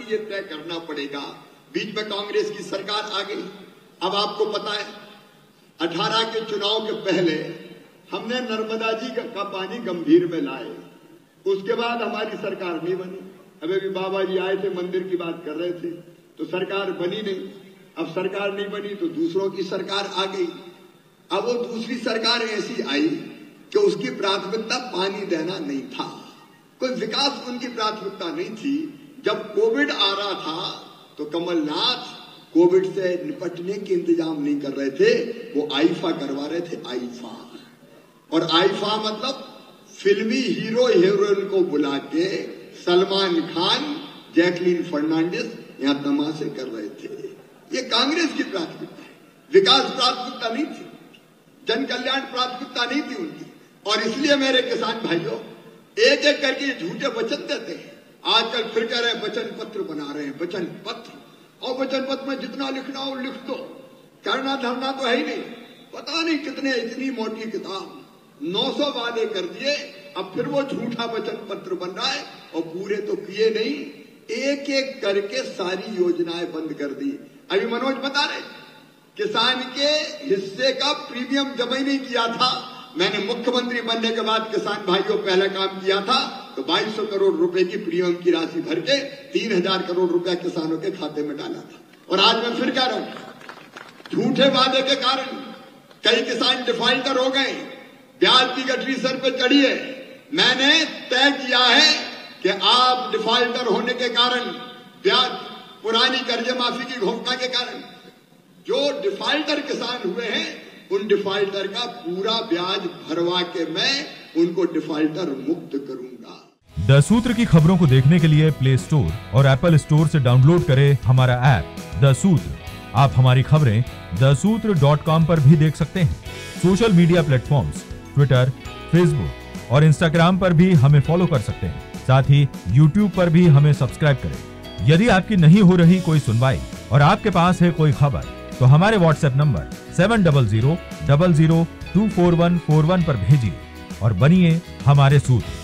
ये तय करना पड़ेगा। बीच में कांग्रेस की सरकार आ गई। अब आपको पता है 18 के चुनाव के पहले हमने नर्मदा जी का पानी गंभीर में लाए, उसके बाद हमारी सरकार नहीं बनी। अभी भी बाबा जी आए थे, मंदिर की बात कर रहे थे, तो सरकार बनी नहीं। अब सरकार नहीं बनी तो दूसरों की सरकार आ गई। अब वो दूसरी सरकार ऐसी आई कि उसकी प्राथमिकता पानी देना नहीं था, कोई विकास उनकी प्राथमिकता नहीं थी। जब कोविड आ रहा था तो कमलनाथ कोविड से निपटने के इंतजाम नहीं कर रहे थे, वो आईफा करवा रहे थे, आईफा। और आईफा मतलब फिल्मी हीरो हीरोइन को बुला के सलमान खान, जैकलीन फर्नांडिस यहां तमाशे कर रहे थे। ये कांग्रेस की प्राथमिकता है, विकास प्राथमिकता नहीं थी, जन कल्याण प्राथमिकता नहीं थी उनकी। और इसलिए मेरे किसान भाइयों एक एक करके झूठे वचन देते हैं। आजकल फिर कह रहे हैं वचन पत्र बना रहे हैं, वचन पत्र, और वचन पत्र में जितना लिखना हो लिख दो, करना धरना तो है ही नहीं। पता नहीं कितने, इतनी मोटी किताब, 900 वादे कर दिए, अब फिर वो झूठा वचन पत्र बन रहा है और पूरे तो किए नहीं, एक एक करके सारी योजनाएं बंद कर दी। अभी मनोज बता रहे किसान के हिस्से का प्रीमियम जमा ही नहीं किया था। मैंने मुख्यमंत्री बनने के बाद किसान भाइयों पहला काम किया था तो 2200 करोड़ रुपए की प्रीमियम की राशि भर के 3000 करोड़ रुपया किसानों के खाते में डाला था। और आज मैं फिर कह रहा हूं, झूठे वादे के कारण कई किसान डिफॉल्टर हो गए, ब्याज की गठरी सर पे चढ़ी है। मैंने तय किया है कि आप डिफॉल्टर होने के कारण, ब्याज पुरानी कर्जे माफी की घोषणा के कारण जो डिफॉल्टर किसान हुए हैं, उन डिफॉल्टर का पूरा ब्याज भरवा के मैं उनको डिफॉल्टर मुक्त करूंगा। द सूत्र की खबरों को देखने के लिए प्ले स्टोर और एप्पल स्टोर से डाउनलोड करें हमारा ऐप द सूत्र। आप हमारी खबरें thesutra.com पर भी देख सकते हैं। Social media platforms Twitter, Facebook और इंस्टाग्राम पर भी हमें फॉलो कर सकते हैं। साथ ही यूट्यूब पर भी हमें सब्सक्राइब करें। यदि आपकी नहीं हो रही कोई सुनवाई और आपके पास है कोई खबर तो हमारे व्हाट्सएप नंबर 700000244141 पर भेजिए और बनिए हमारे सूत्र।